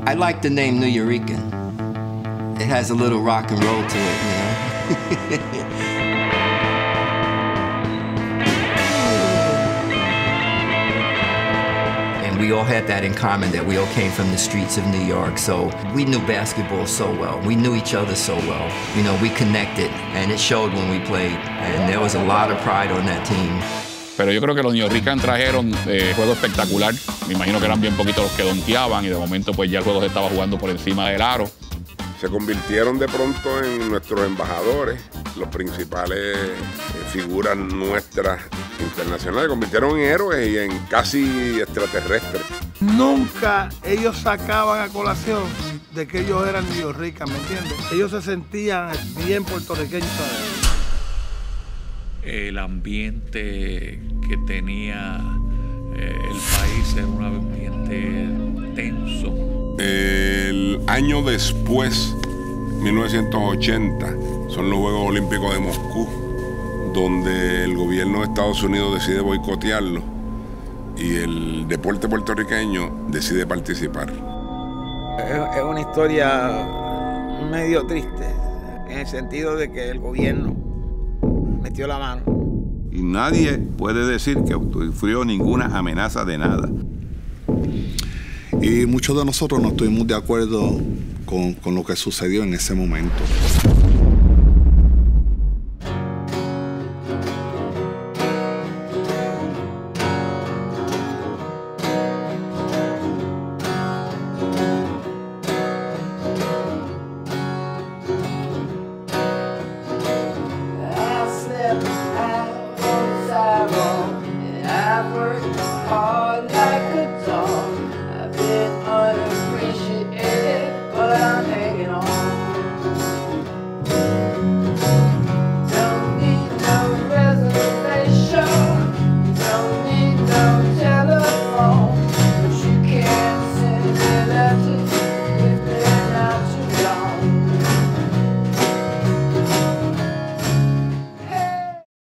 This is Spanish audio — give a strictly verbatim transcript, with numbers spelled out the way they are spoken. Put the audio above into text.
I like the name Nuyorican. It has a little rock and roll to it, you know? We all had that in common, that we all came from the streets of New York, so we knew basketball so well. We knew each other so well. You know, we connected, and it showed when we played, and there was a lot of pride on that team. Pero yo creo que los Nuyorican trajeron eh, juego espectacular. Me imagino que eran bien poquitos los que donkeaban y de momento pues ya el juego se estaba jugando por encima del aro. Se convirtieron de pronto en nuestros embajadores, los principales eh, figuras nuestras internacionales, se convirtieron en héroes y en casi extraterrestres. Nunca ellos sacaban a colación de que ellos eran Nuyorican, ¿me entiendes? Ellos se sentían bien puertorriqueños. El ambiente que tenía eh, el país era un ambiente tenso. El año después, mil novecientos ochenta, son los Juegos Olímpicos de Moscú, donde el gobierno de Estados Unidos decide boicotearlo y el deporte puertorriqueño decide participar. Es una historia medio triste, en el sentido de que el gobierno metió la mano. Y nadie puede decir que sufrió ninguna amenaza de nada. Y muchos de nosotros no estuvimos de acuerdo con, con lo que sucedió en ese momento.